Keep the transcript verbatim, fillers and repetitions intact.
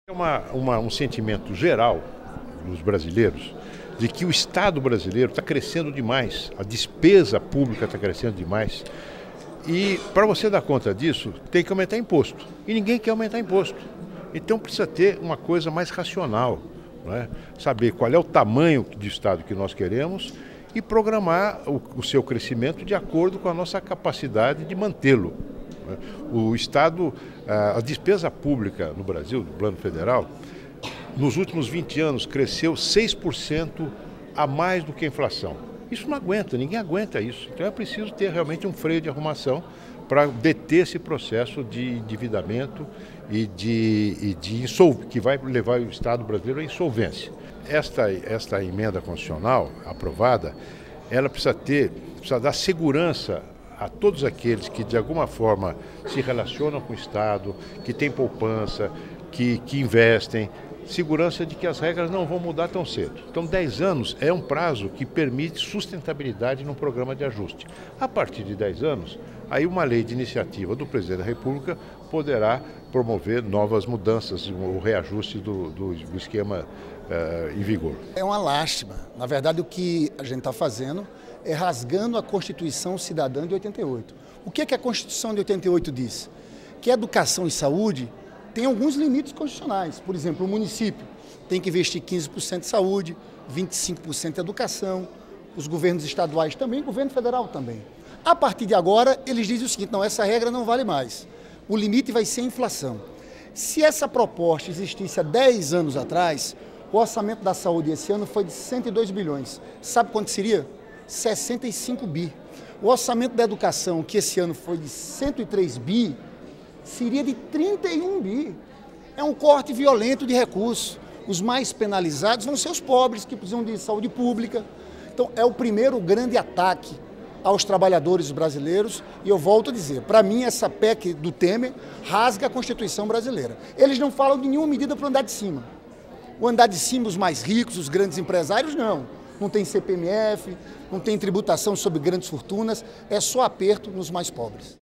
É uma, uma, um sentimento geral dos brasileiros de que o Estado brasileiro está crescendo demais, a despesa pública está crescendo demais. E para você dar conta disso, tem que aumentar imposto. E ninguém quer aumentar imposto. Então precisa ter uma coisa mais racional, não é? Saber qual é o tamanho de Estado que nós queremos e programar o, o seu crescimento de acordo com a nossa capacidade de mantê-lo. O Estado, a despesa pública no Brasil, no plano federal, nos últimos vinte anos cresceu seis por cento a mais do que a inflação. Isso não aguenta, ninguém aguenta isso. Então é preciso ter realmente um freio de arrumação para deter esse processo de endividamento e de, e de insol... que vai levar o Estado brasileiro à insolvência. Esta, esta emenda constitucional aprovada, ela precisa ter, precisa dar segurança a todos aqueles que de alguma forma se relacionam com o Estado, que têm poupança, que, que investem, segurança de que as regras não vão mudar tão cedo. Então dez anos é um prazo que permite sustentabilidade no programa de ajuste. A partir de dez anos, aí uma lei de iniciativa do Presidente da República poderá promover novas mudanças, o reajuste do, do, do esquema uh, em vigor. É uma lástima. Na verdade, o que a gente está fazendo é rasgando a Constituição Cidadã de oitenta e oito. O que é que a Constituição de oitenta e oito diz? Que educação e saúde tem alguns limites constitucionais. Por exemplo, o município tem que investir quinze por cento em saúde, vinte e cinco por cento em educação, os governos estaduais também, o governo federal também. A partir de agora, eles dizem o seguinte: não, essa regra não vale mais. O limite vai ser a inflação. Se essa proposta existisse há dez anos atrás, o orçamento da saúde esse ano foi de cento e dois bilhões. Sabe quanto seria? sessenta e cinco bi. O orçamento da educação, que esse ano foi de cento e três bi, seria de trinta e um bi. É um corte violento de recursos. Os mais penalizados vão ser os pobres, que precisam de saúde pública. Então, é o primeiro grande ataque aos trabalhadores brasileiros. E eu volto a dizer, para mim, essa P E C do Temer rasga a Constituição brasileira. Eles não falam de nenhuma medida para o andar de cima. O andar de cima, os mais ricos, os grandes empresários, não. Não tem C P M F, não tem tributação sobre grandes fortunas, é só aperto nos mais pobres.